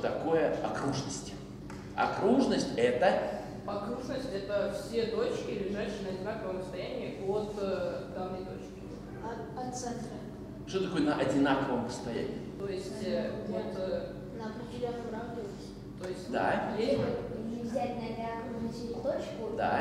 такое окружность. Окружность – это… Окружность – это все точки, лежащие на одинаковом расстоянии от данной точки. От центра. Что такое на одинаковом расстоянии? То есть на определенном радиусе. То есть Да. Взять на окружность точку. Да.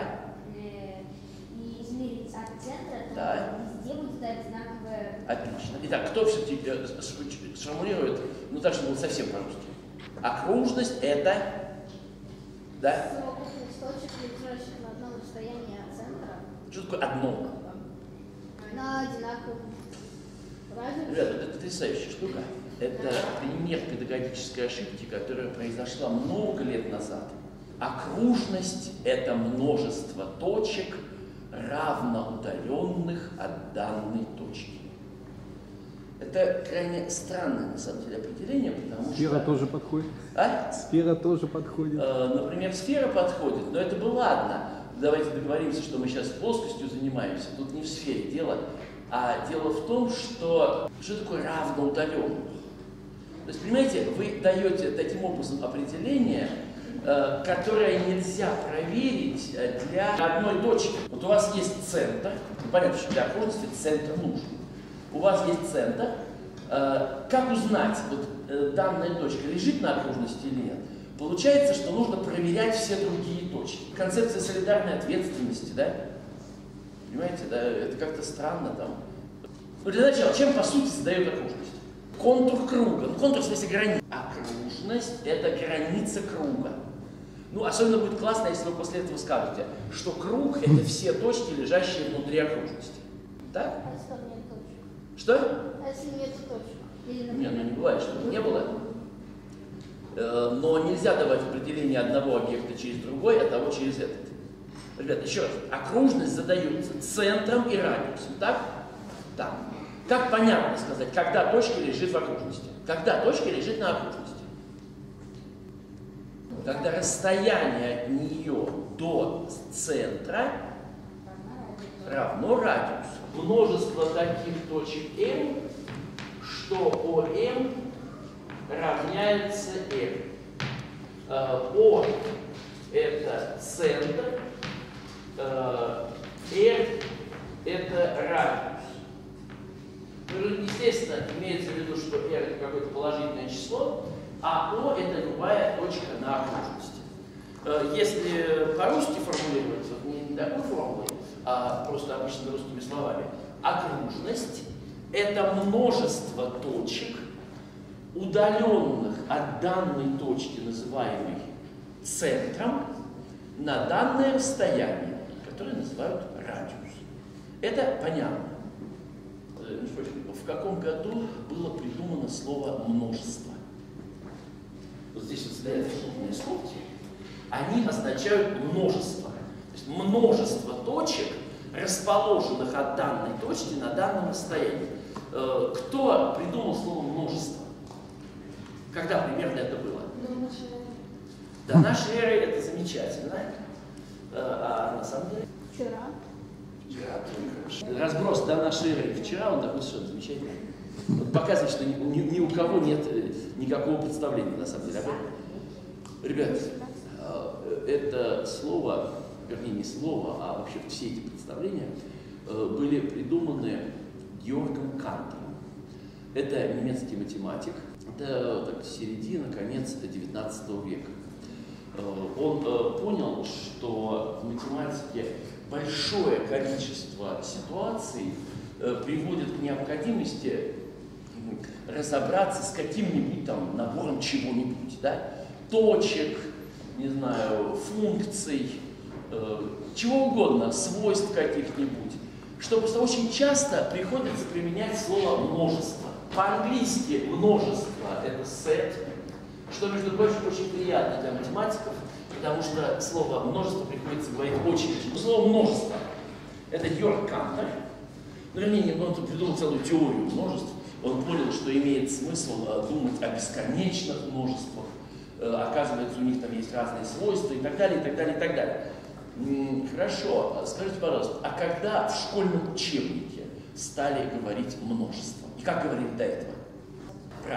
И измерить от центра, то Да. везде будет одинаковое. Отлично. Итак, кто все-таки сформулирует, ну так, чтобы было совсем по-русски? Окружность – это… Да? Совокупность точек, лежащих на одном расстоянии от центра. Что такое одно? На одинаковом радиусе. Ребята, это потрясающая штука. Это пример педагогической ошибки, которая произошла много лет назад. Окружность – это множество точек, равноудаленных от данной точки. Это крайне странное, на самом деле, определение, потому Сфера что… тоже подходит. А? Сфера тоже подходит. Например, сфера подходит, но это бы ладно. Давайте договоримся, что мы сейчас плоскостью занимаемся. Тут не в сфере дело, а дело в том, что такое равноудаленных. То есть, понимаете, вы даете таким образом определение, которое нельзя проверить для одной точки. Вот у вас есть центр, понятно, что для окружности центр нужен. У вас есть центр. Как узнать, вот данная точка лежит на окружности или нет? Получается, что нужно проверять все другие точки. Концепция солидарной ответственности, да? Понимаете, да? Это как-то странно там. Ну, для начала, чем по сути задает окружность? Контур круга. Ну, контур в смысле границы. Окружность – это граница круга. Ну, особенно будет классно, если вы после этого скажете, что круг – это все точки, лежащие внутри окружности. Так? А если там нет точек? Что? А если нет точек? Или, Нет, ну не бывает, чтобы не было. Но нельзя давать определение одного объекта через другой, а того через этот. Ребята, еще раз. Окружность задается центром и радиусом. Так? Так. Как понятно сказать, когда точка лежит в окружности? Когда точка лежит на окружности? Когда расстояние от нее до центра равно радиусу. Множество таких точек m, что OM равняется m. O – это центр, R – это радиус. Ну, естественно, имеется в виду, что R – это какое-то положительное число, а O – это любая точка на окружности. Если по-русски формулировать, не такой формулой, а просто обычными русскими словами, окружность – это множество точек, удаленных от данной точки, называемой центром, на данное расстояние, которое называют радиус. Это понятно. В каком году было придумано слово «множество»? Вот здесь вот стоят крупные скобки. Они означают множество. То есть множество точек, расположенных от данной точки на данном расстоянии. Кто придумал слово «множество»? Когда примерно это было? До нашей эры это замечательно. А на самом деле? Вчера. Вчера. Разброс до нашей эры вчера, он такой совершенно замечательный. Вот показывает, что ни у кого нет никакого представления на самом деле об этом. Ребят, это слово, вернее не слово, а вообще все эти представления были придуманы Георгом Кантором. Это немецкий математик, это так, середина, конец XIX века. Он понял, что в математике большое количество ситуаций приводит к необходимости разобраться с каким-нибудь там набором чего-нибудь, да? Точек, не знаю, функций, чего угодно, свойств каких-нибудь, что просто очень часто приходится применять слово «множество». По-английски множество – это set, что, между прочим, очень приятно для математиков, потому что слово «множество» приходится говорить очень. Слово «множество» – это Георг Кантор. Ну, вернее, он придумал целую теорию множеств. Он понял, что имеет смысл думать о бесконечных множествах. Оказывается, у них там есть разные свойства и так далее, и так далее, и так далее. Хорошо, скажите, пожалуйста, а когда в школьном учебнике стали говорить множество? И как говорили до этого? Правильно.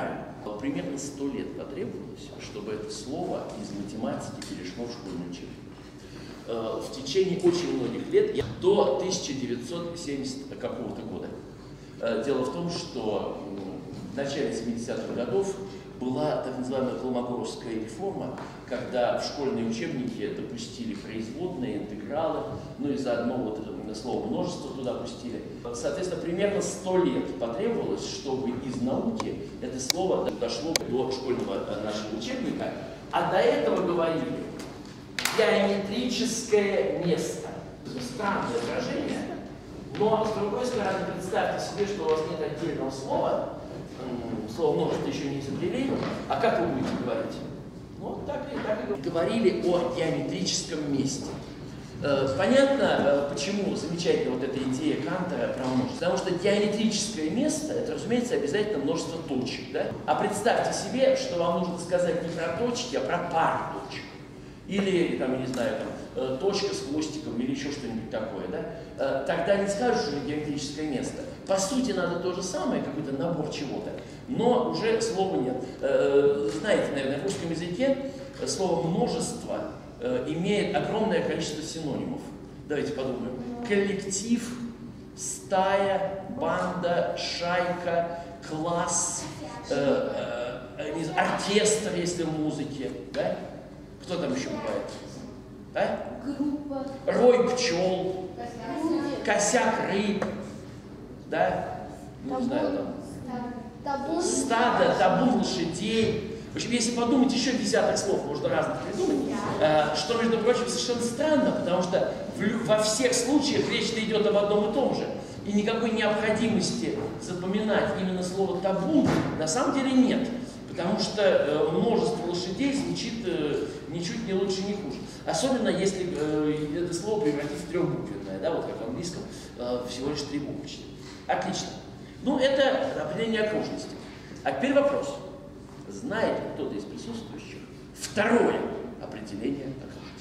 Примерно 100 лет потребовалось, чтобы это слово из математики перешло в школьный учебник. В течение очень многих лет, до 1970 какого-то года. Дело в том, что в начале 70-х годов была так называемая Колмогоровская реформа, когда в школьные учебники допустили производные, интегралы, ну и заодно вот слово множество туда пустили. Соответственно, примерно 100 лет потребовалось, чтобы из науки это слово дошло до школьного нашего учебника, а до этого говорили геометрическое место. Странное выражение, но с другой стороны, представьте себе, что у вас нет отдельного слова, слово множество еще не изобрели, а как вы будете говорить? Ну, так и говорили о геометрическом месте. Понятно, почему замечательна вот эта идея Кантера про множество. Потому что геометрическое место, это, разумеется, обязательно множество точек. Да? А представьте себе, что вам нужно сказать не про точки, а про пару точек. Или, там, я не знаю, там, точка с хвостиком или еще что-нибудь такое. Да? Тогда не скажешь, что это геометрическое место. По сути, надо то же самое, какой-то набор чего-то, но уже слова нет. Знаете, наверное, в русском языке слово «множество» имеет огромное количество синонимов. Давайте подумаем. Коллектив, стая, банда, шайка, класс, оркестр, если в музыке. Да? Кто там еще бывает? Да? Группа. Рой пчел, косяк рыб, да? Ну, не знаю, там. Стадо, табун лошадей. В общем, если подумать, еще десяток слов можно разных придумать, что, между прочим, совершенно странно, потому что во всех случаях речь идет об одном и том же. И никакой необходимости запоминать именно слово «табун» на самом деле нет. Потому что множество лошадей звучит ничуть не лучше, не хуже. Особенно если это слово превратить в трехбуквенное, да, вот как в английском, всего лишь 3 буквочки. Отлично. Ну, это определение окружности. А теперь вопрос. Знает ли кто-то из присутствующих второе определение окружности?